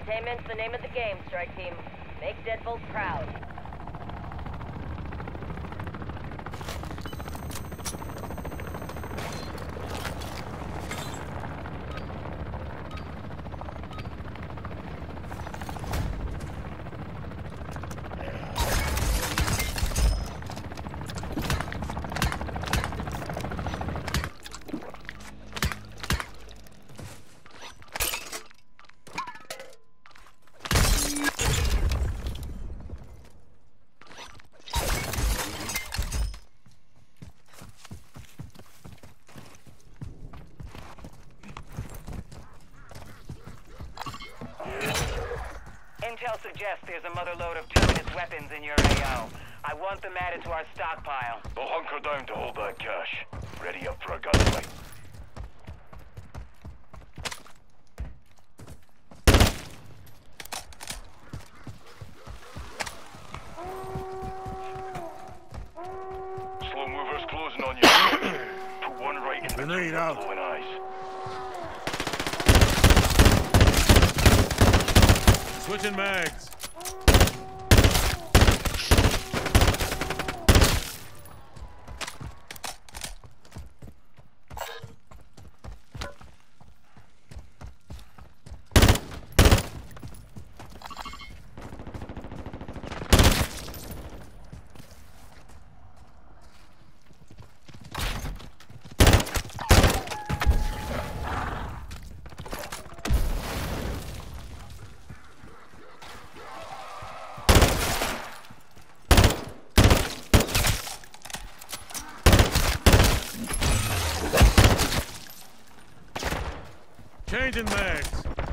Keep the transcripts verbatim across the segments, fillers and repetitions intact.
Containment's the name of the game, strike team. Make Deadbolt proud. Intel suggests there's a mother load of terminus weapons in your A O. I want them added to our stockpile. We'll hunker down to hold that cash. Ready up for a gunfight. Slow movers closing on you. Put one right in between your glowing eyes. Switching mags. Changing mags.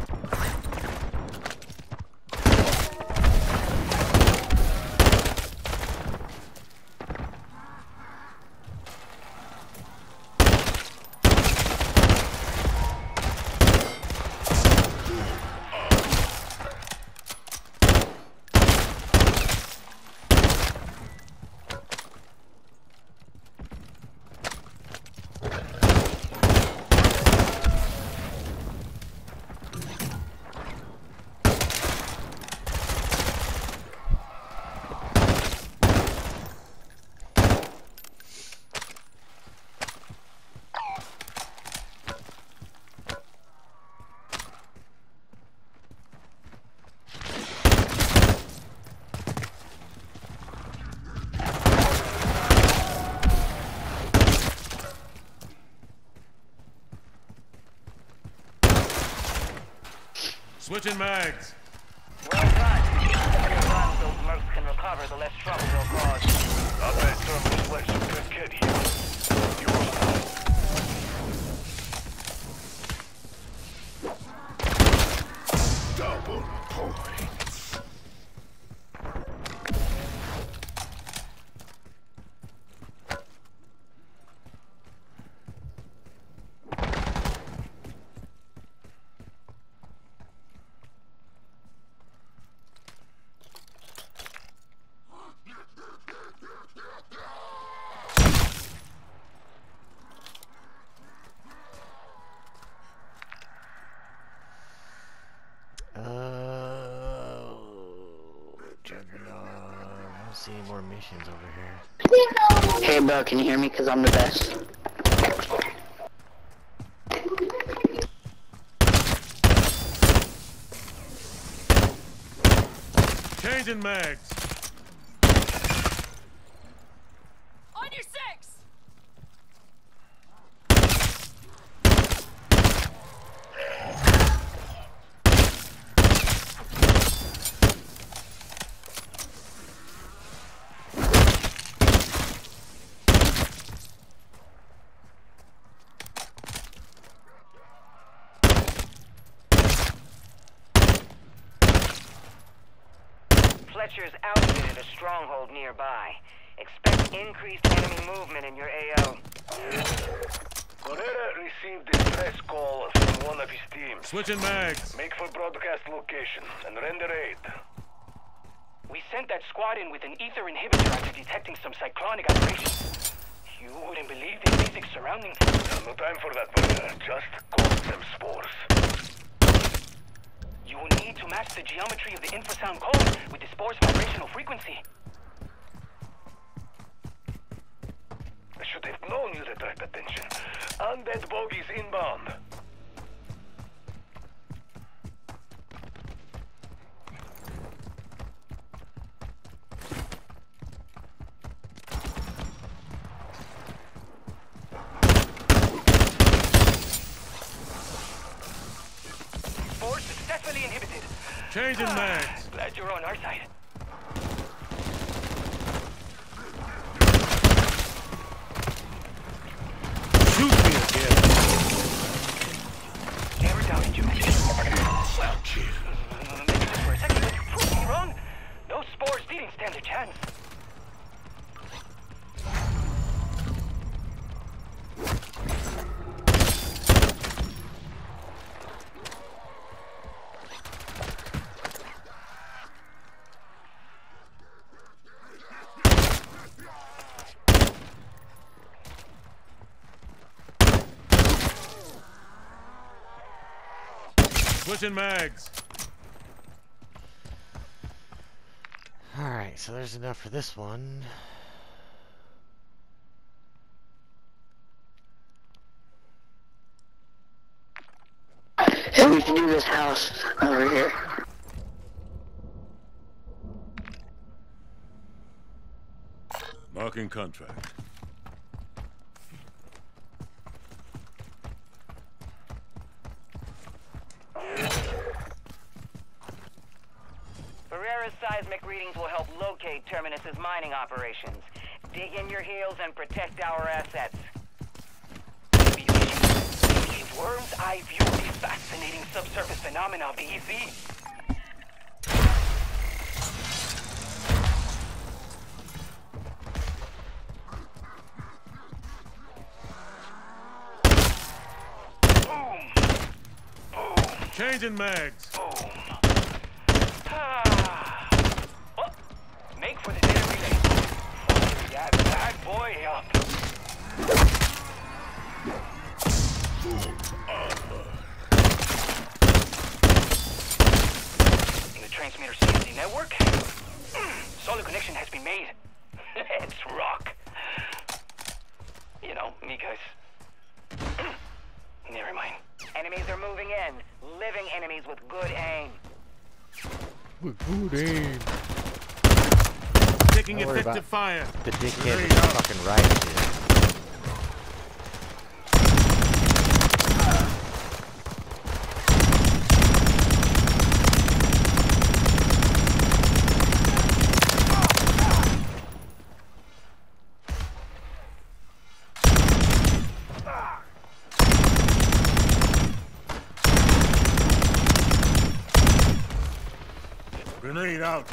Switching mags. Well done. The more guns those mercs can recover, the less trouble they'll cause. I bet terminus left some good kid here. Yours now. Double points. See any more missions over here. Hey bro, can you hear me? Cause I'm the best. Changing mags. On your six! Fletcher's outfitted a stronghold nearby. Expect increased enemy movement in your A O. Herrera received a distress call from one of his teams. Switching mags. Make for broadcast location and render aid. We sent that squad in with an ether inhibitor after detecting some cyclonic aberrations. You wouldn't believe the basic surroundings. No time for that, but uh, just call them spores. You will need to match the geometry of the infrasound code with the spore's vibrational frequency. I should have known you'd attract attention. Undead bogies inbound. Spore successfully inhibited. Changing Ah, mags. glad you're on our side. Shoot me again. Never doubted you. Well, maybe just for a second, but you proved me wrong. Those spores didn't stand a chance. Switching mags. Alright, so there's enough for this one. Hey, we can do this house over here. Marking contract. Barrera's seismic readings will help locate Terminus's mining operations. Dig in your heels and protect our assets. These worms eye view the fascinating subsurface phenomena of the E C. Changing mags. Boom. Ah. Oh, make for the data relay. Fire that bad boy up. In the transmitter C N C network, solid connection has been made. Let's rock. You know, me guys. Never mind. Enemies are moving in. Living enemies with good aim. With good aim. Taking Don't worry effective about fire. The dickhead There you is go. fucking right here. Grenade out.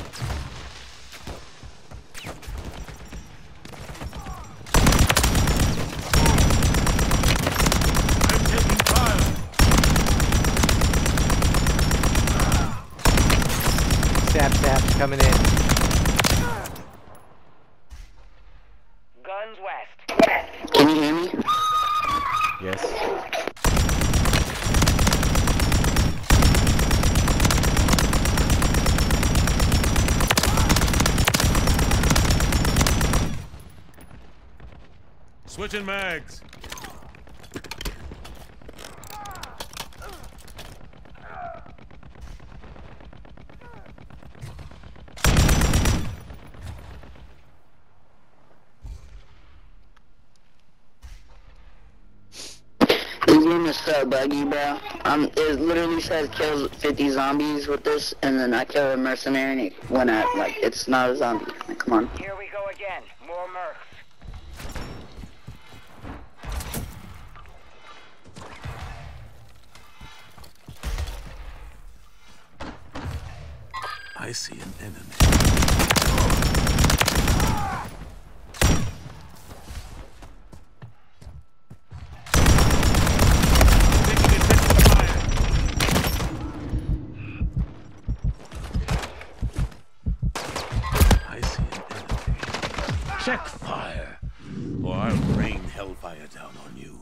I'm taking fire. Stab, stab, coming in. Guns west. Can you hear me? Yes. Switching mags. This game is so buggy, bro. Um, it literally says kills fifty zombies with this, and then I kill a mercenary and it went at, like, it's not a zombie. Like, come on. Here we go again. More mercs. I see an enemy. Taking effective fire. I see an enemy. Check fire, or I'll rain hellfire down on you.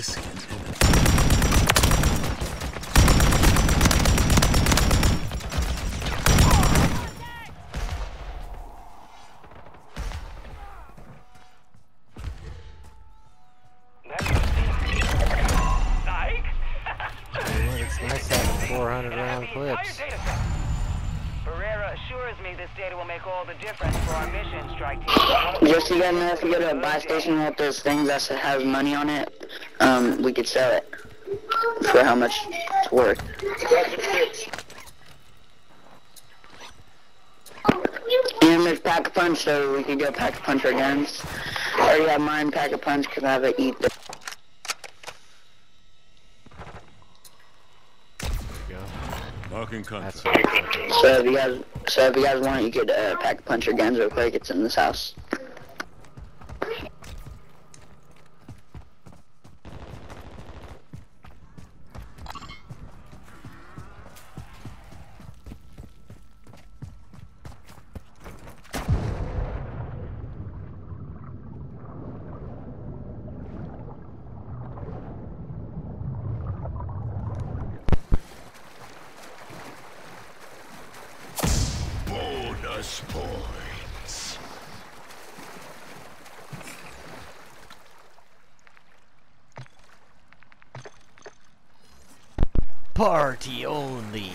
see an enemy. It's nice having four hundred round clips. Barrera assures me this data will make all the difference for our mission, strike team. Just so you guys know, if you go to a buy station with those things that has money on it, um, we could sell it for how much it's worth. And there's Pack-a-Punch, so we could go Pack-a-Punch our guns. I already have mine Pack-a-Punch because I have a eat. Marking contract. So if you guys, so if you guys want it, you could uh, Pack-a-Punch your guns real quick. It's in this house. Bonus points. Party only.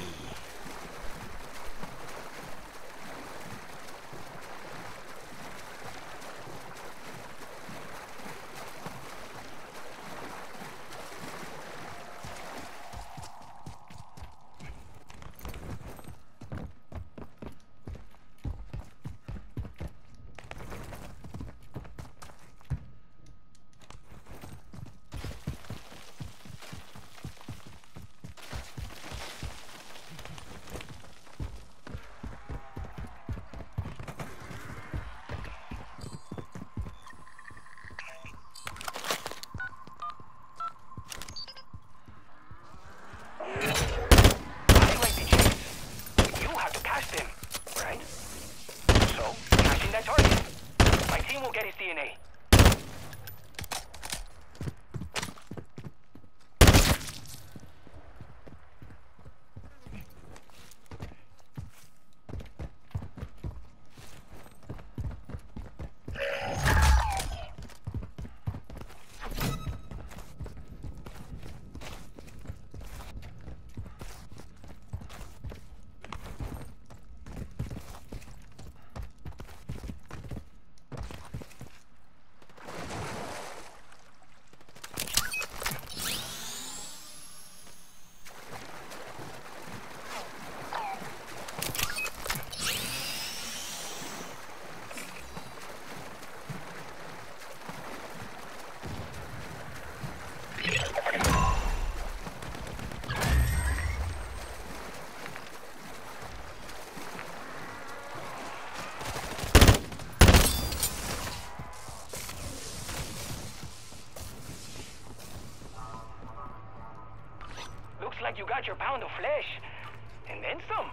Like you got your pound of flesh, and then some.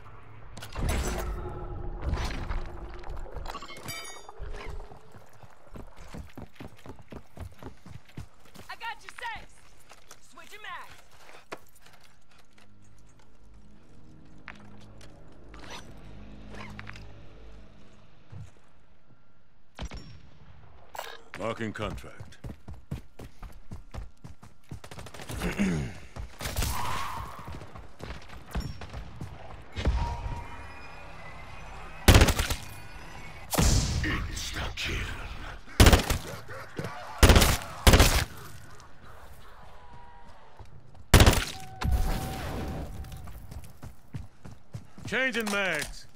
I got you safe. Switch your mags. Marking contract. Changing mags.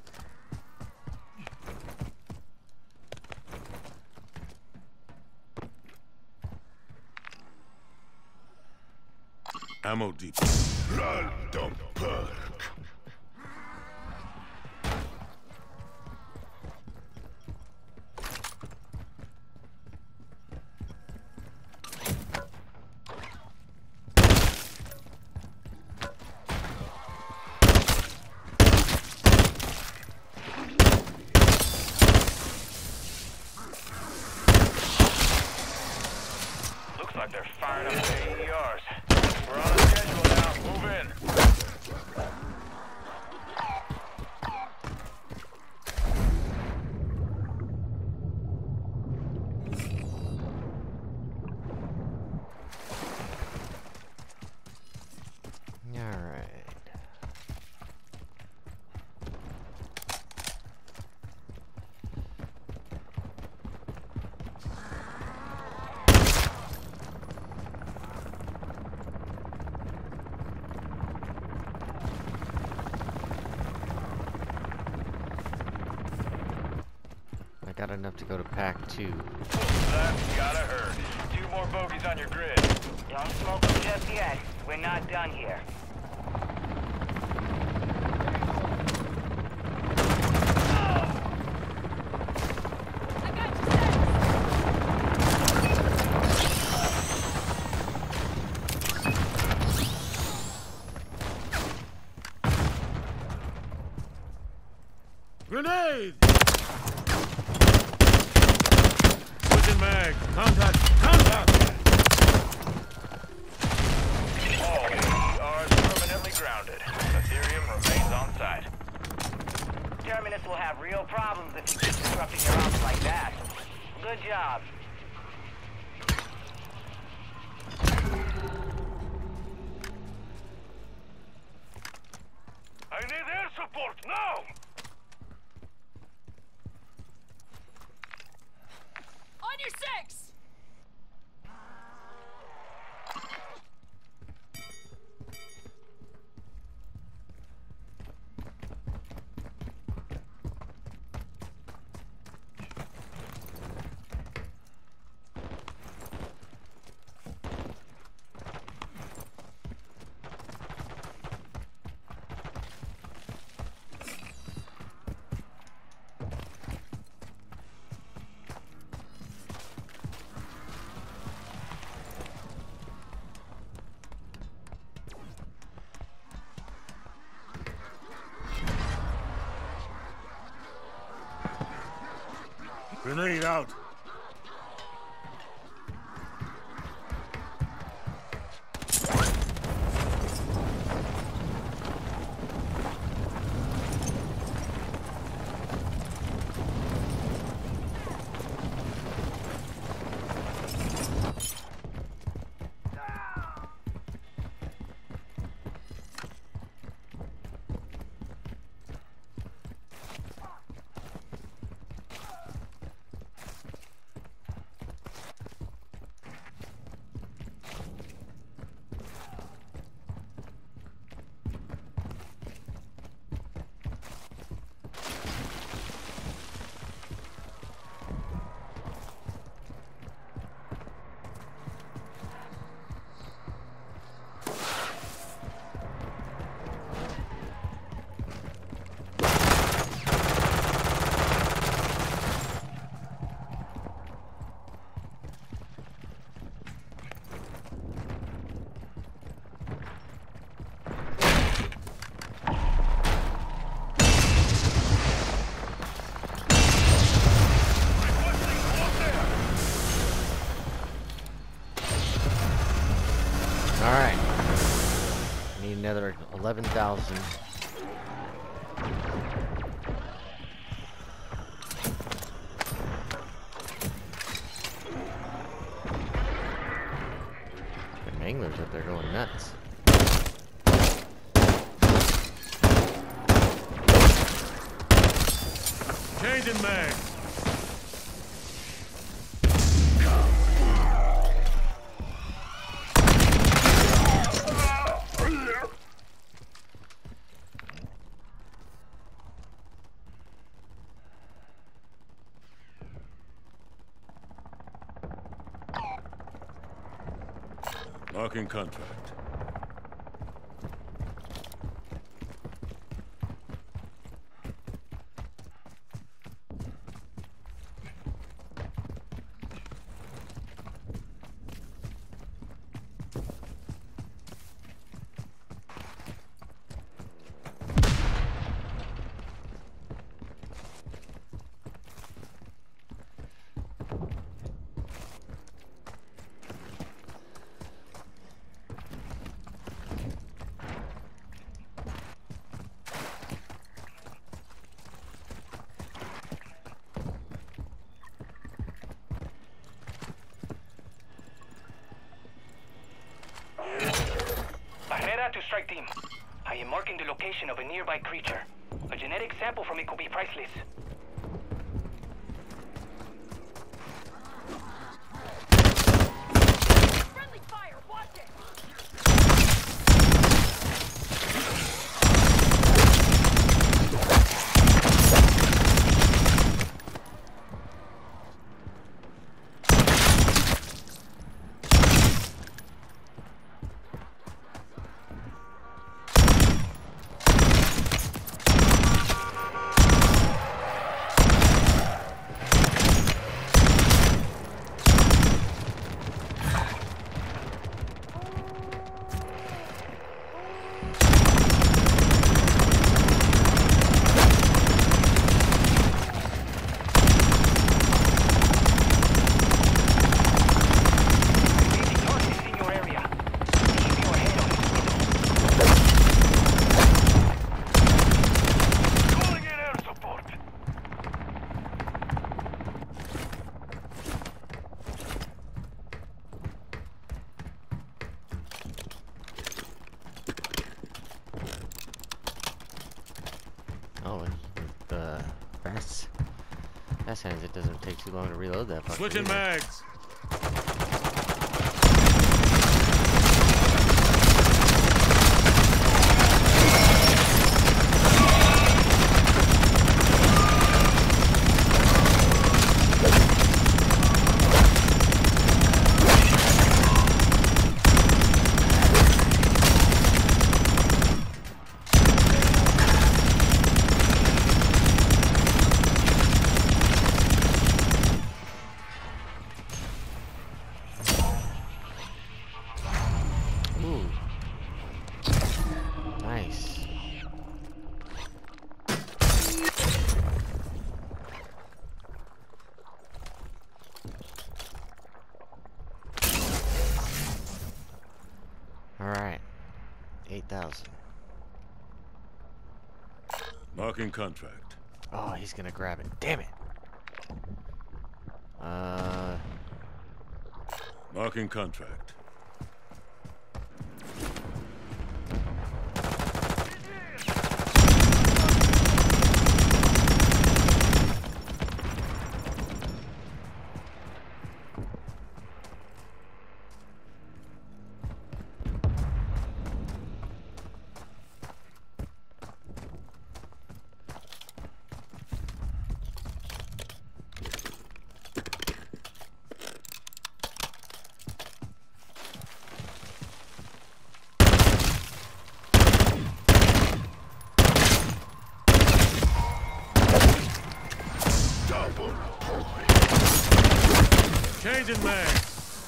Ammo depot. Random perk. Alright, they're firing up their E Rs. We're on a schedule now. Move in. Got enough to go to pack two. That's gotta hurt. Two more bogeys on your grid. Don't smoke them just yet. We're not done here. I got you set. Grenade! Mag, contact, contact! All E Rs permanently grounded. Ethereum remains on site. Terminus will have real problems if you keep disrupting your ops like that. Good job. I need air support now! On your six! Grenade out! Alright. Need another eleven thousand. The anglers up there going nuts. Changing mag! Marking contract. MEGA to strike team. I am marking the location of a nearby creature. A genetic sample from it could be priceless. Friendly fire, watch it! Oh, and with uh, fast, fast hands, it doesn't take too long to reload that. Switching either. mags. Nice. All right, eight thousand. Marking contract. Oh, he's gonna grab it. Damn it. Uh. Marking contract. Changing mags.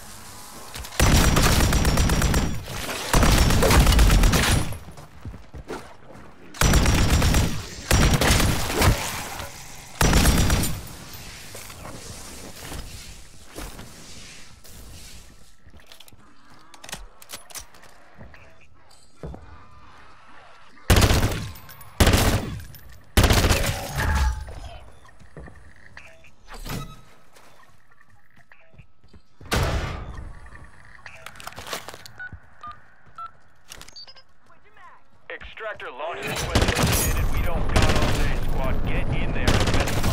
Extractor launch sequence initiated. We don't got all day, squad. Get in there and finish them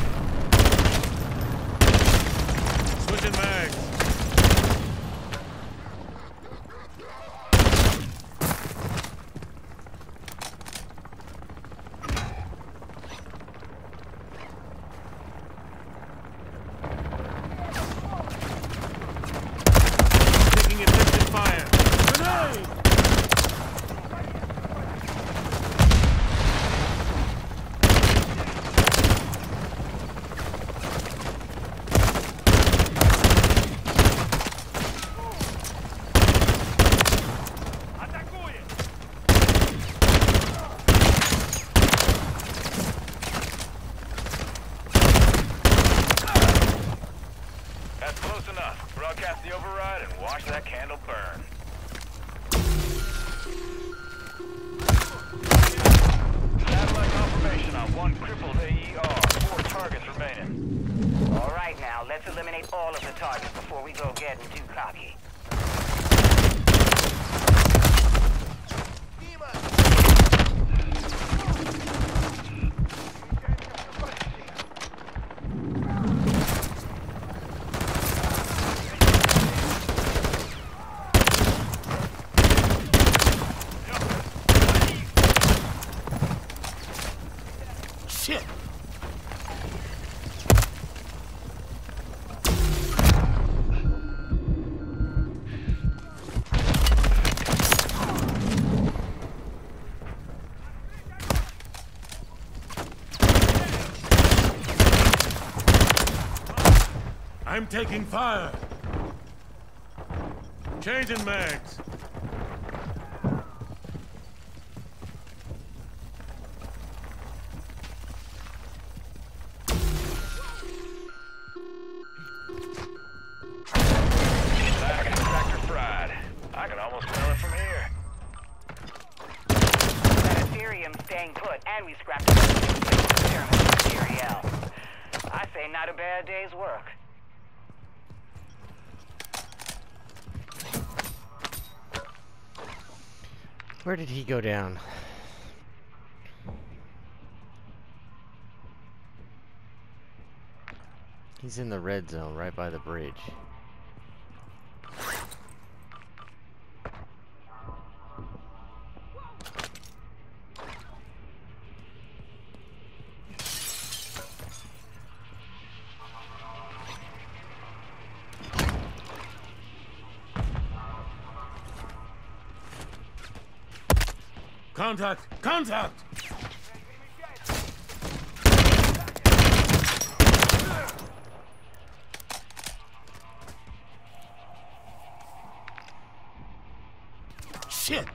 up. Switching mags. Taking effective fire. Grenade! That's close enough. Broadcast the override and watch that candle burn. Satellite confirmation on one crippled A E R. Four targets remaining. All right, now, let's eliminate all of the targets before we go get and do copy. Shit! I'm taking fire. Changing mags. Tractor fried. I can almost smell it from here. That Ethereum staying put, and we scrapped it material. I say not a bad day's work. Where did he go down? He's in the red zone, right by the bridge. Contact! Contact! Shit!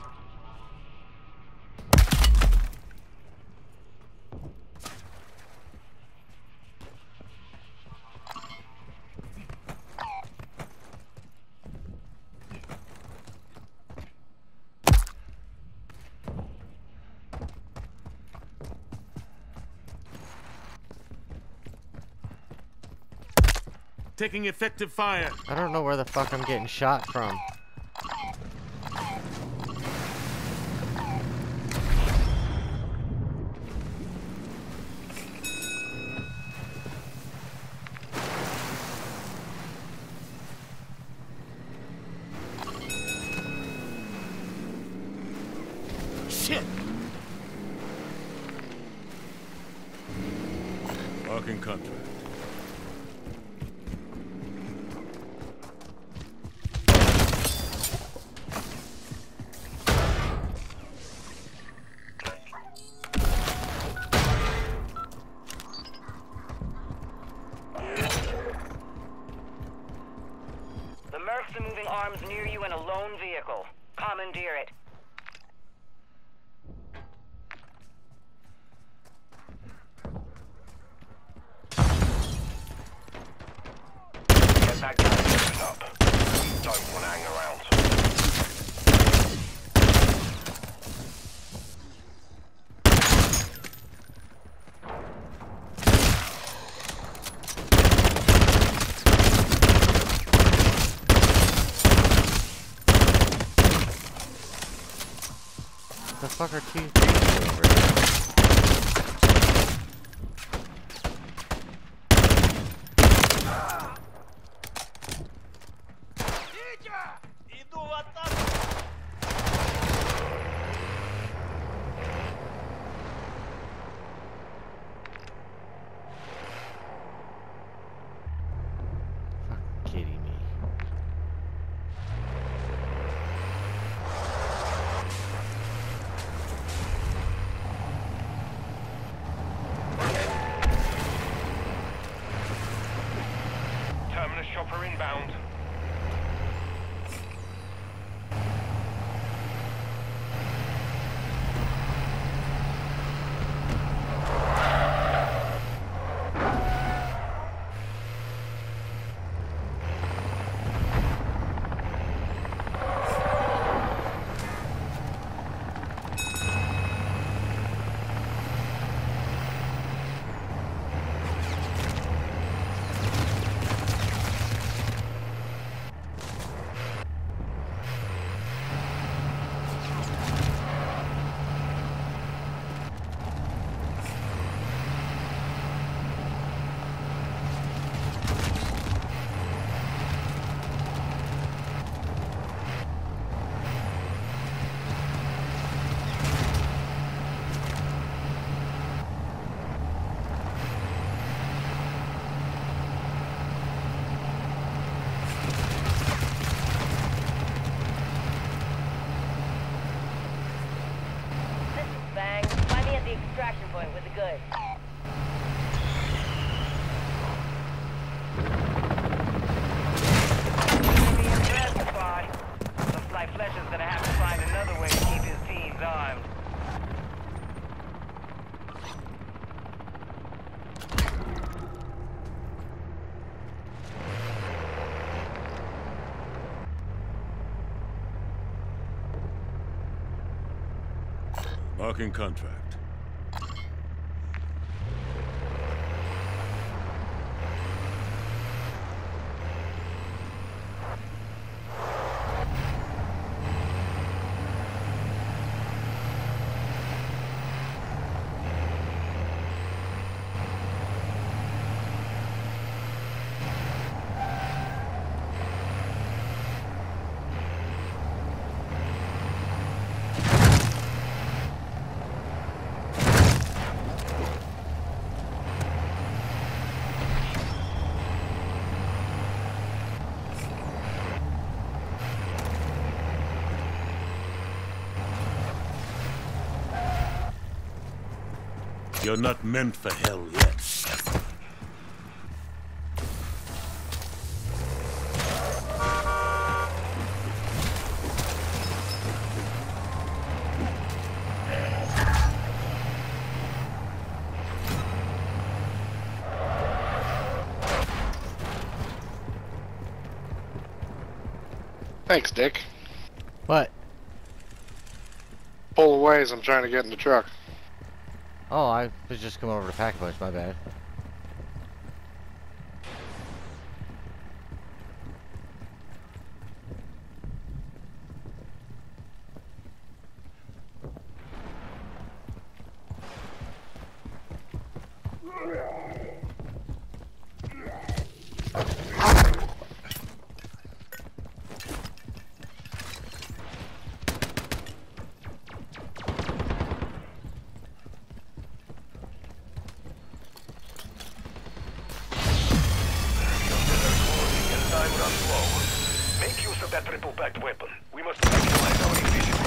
Taking effective fire. I don't know where the fuck I'm getting shot from. Shit! Marking contract. The Mercs are moving arms near you in a lone vehicle. Commandeer it. Get back down and open up. We don't want to hang around. The fuck are two things over here? Fucking kidding me. the extraction point with the goods. Maybe in that spot. Looks like Fletcher's gonna have to find another way to keep his teams armed. Marking contract. You're not meant for hell yet. Thanks, Dick. What? Pull away as I'm trying to get in the truck. Oh, I was just coming over to pack a bunch, my bad. Make use of that triple-backed weapon. We must maximize our efficiency.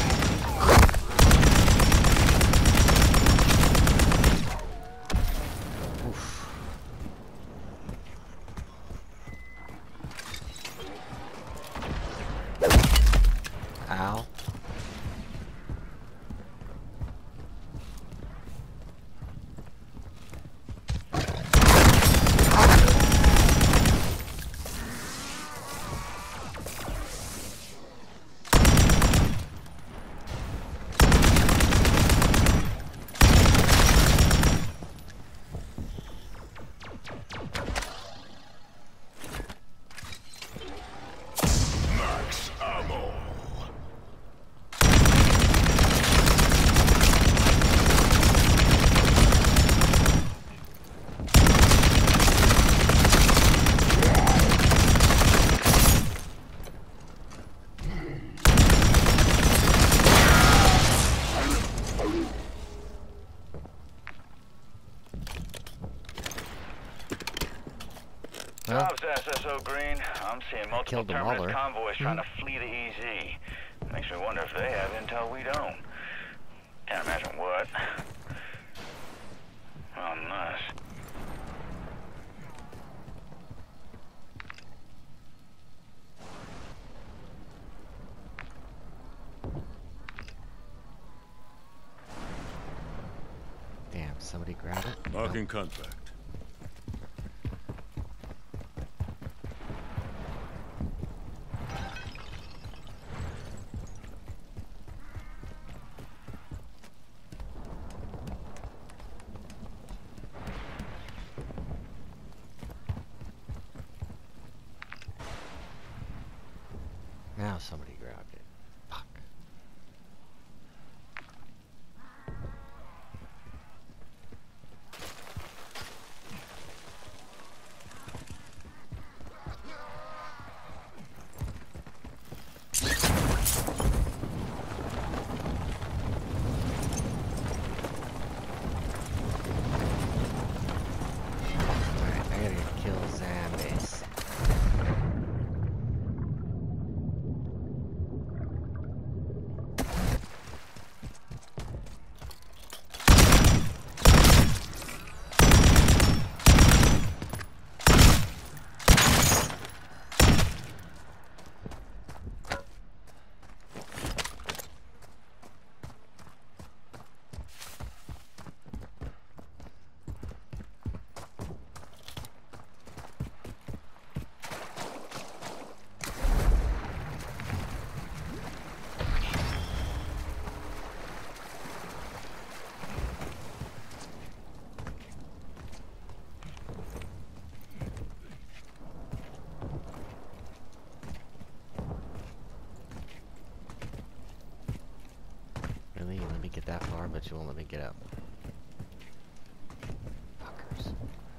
Ow. Max ammo. Well, Bob's S S O Green. I'm seeing multiple killed the terminus Mauler. convoys trying to flee the E Z. Makes me wonder if they have intel we don't. Can't imagine what. Unless... damn, somebody grab it. Marking contract. Now somebody grabbed it. Fuck. Alright, I gotta kill zombies. You let me get that far, but you won't let me get up. Fuckers.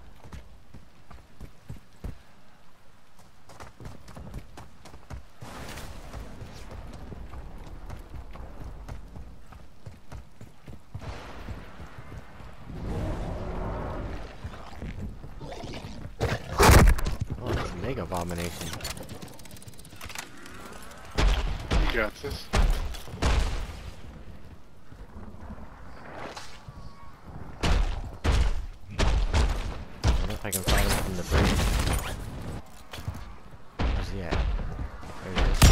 Oh, that's a mega abomination. You got this. I can find him from the bridge. Where's he at? There he is.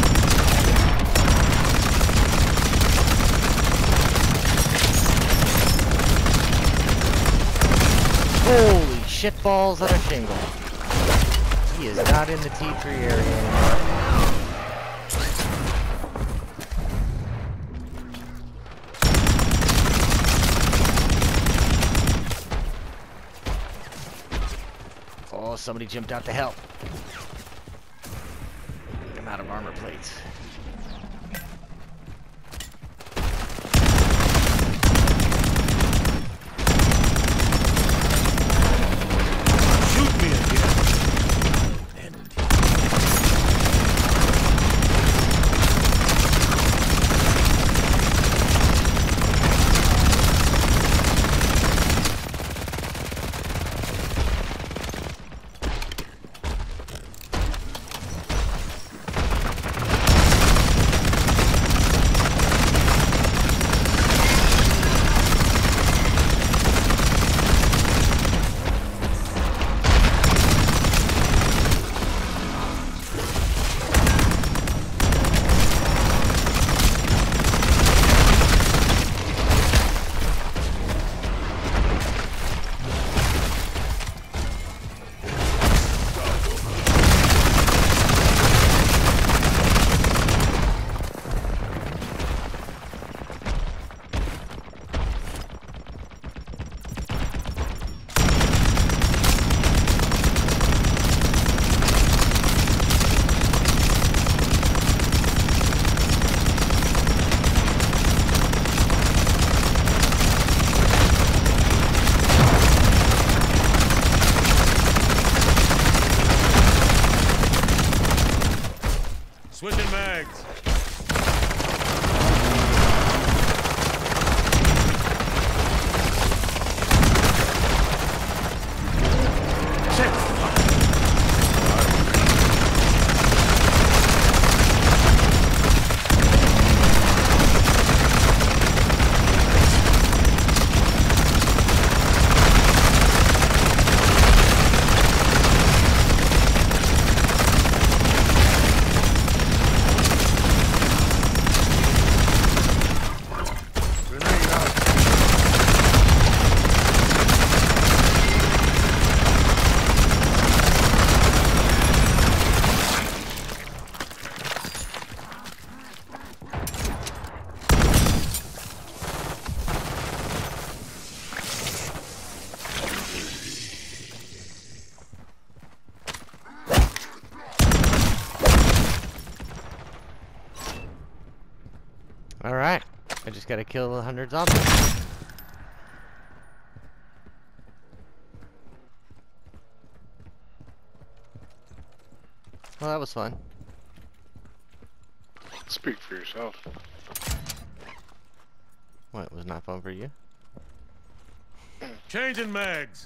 Holy shitballs on a shingle. He is not in the T three area anymore. Oh, somebody jumped out to help. I'm out of armor plates. Shoot me again. End. Switching mags. Check. Alright, I just gotta kill a hundred zombies. Well, that was fun. Speak for yourself. What, was not fun for you? Changing mags.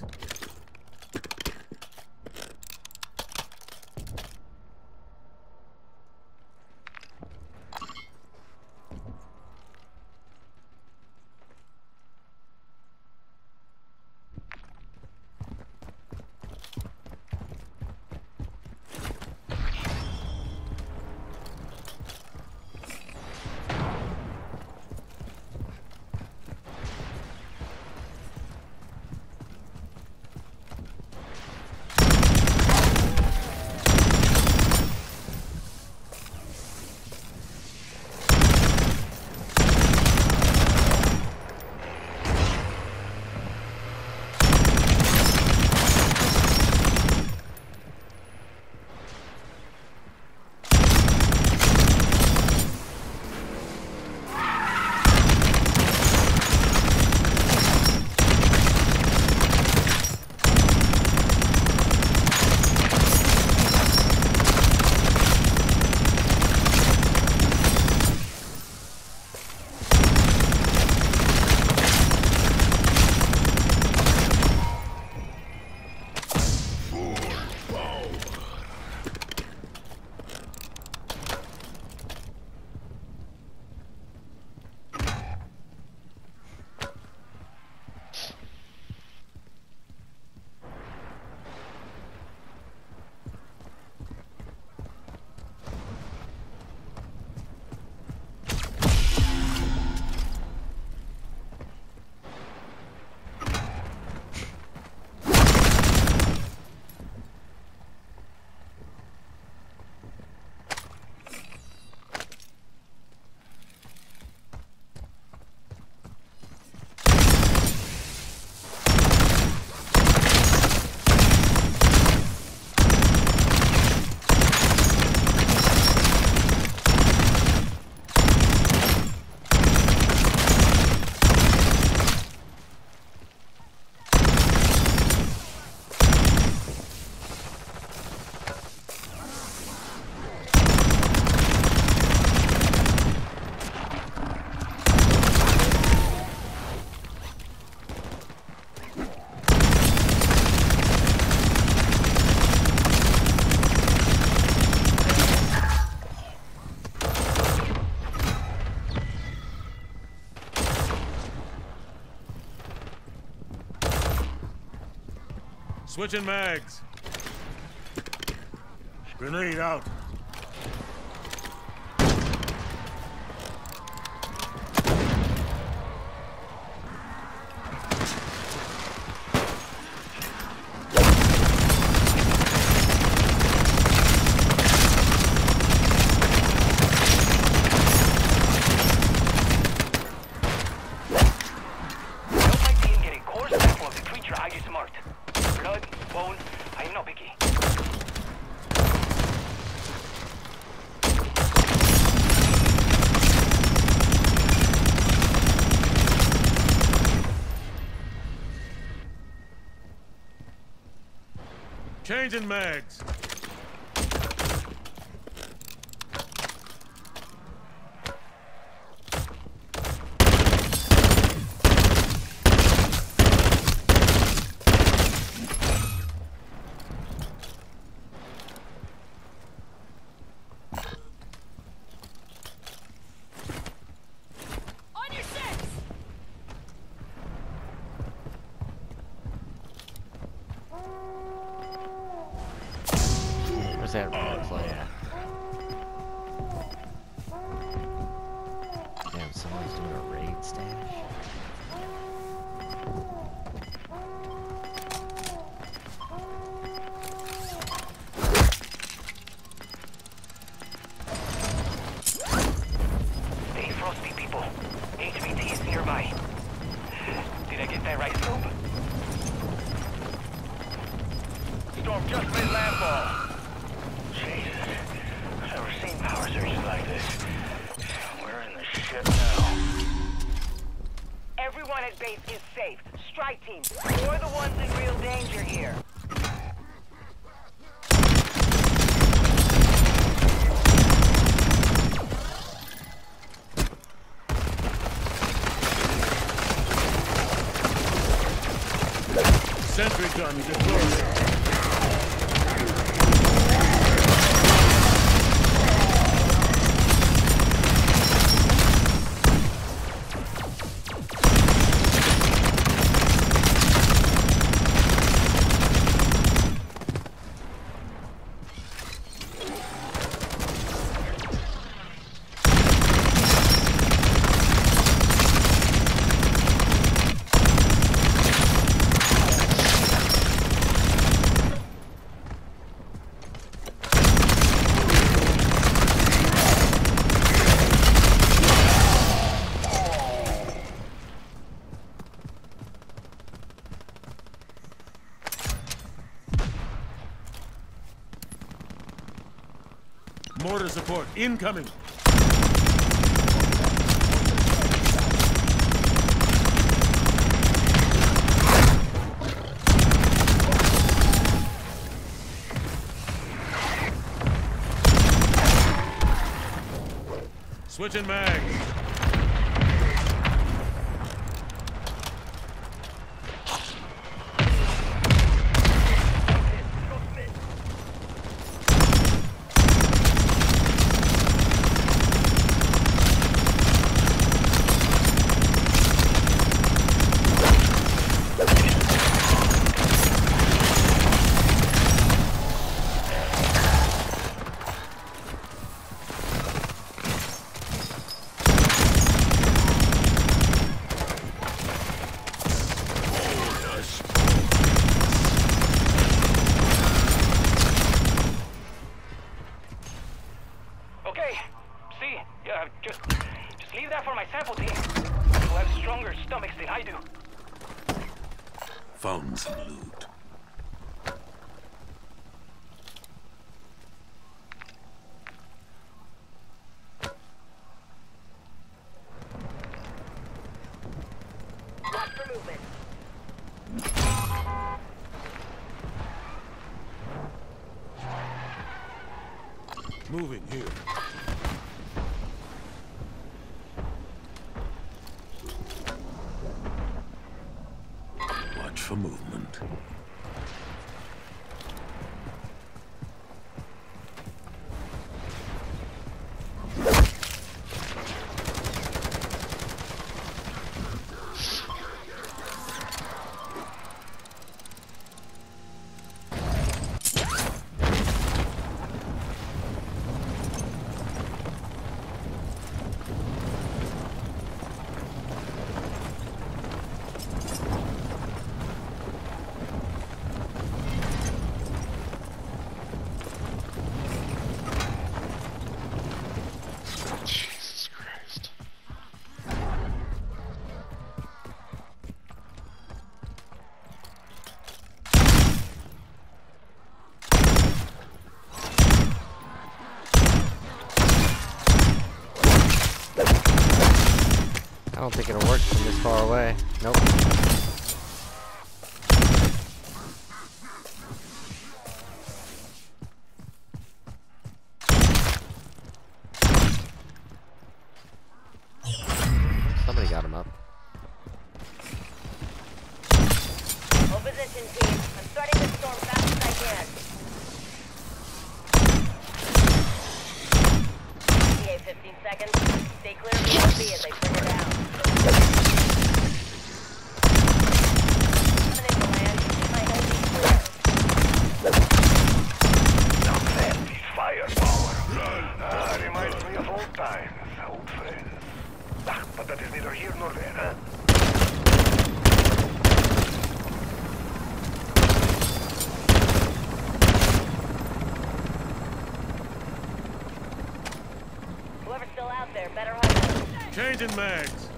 Switching mags. Grenade out. Changing mags. On your six! Where's that red flag at? Damn, someone's doing a raid stash. Stay frosty, people. H V T is nearby. Did I get that right, Scoop? Storm just made landfall. Jesus. I've never seen power surges like this. We're in the shit now. Everyone at base is safe. Strike team, you're the ones in real danger here. Sentry gun deployed. Mortar support incoming. Switching mags. Stomachs than I do. Found some loot. Watch for movement. Moving here. Watch for movement. don't think it'll work from this far away. Nope. Somebody got him up. Hold position, team. I'm starting this storm fast as I can. T A fifteen seconds. Stay clear of the R V as they bring her down. Coming in to land. My L Z clear. Now that is firepower. Ah, reminds me of old times, old friends. Ah, but that is neither here nor there, huh? Whoever's still out there, better hold on. Changing mags.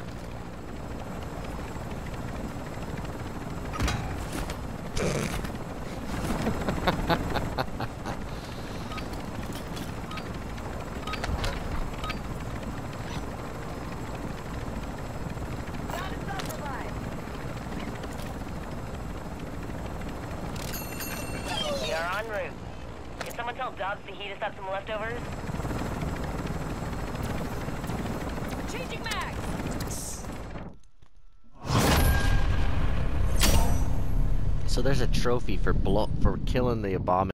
We are en route. Can someone tell Dobbs to heat us up some leftovers? Changing mags! So there's a trophy for blo for killing the abomination.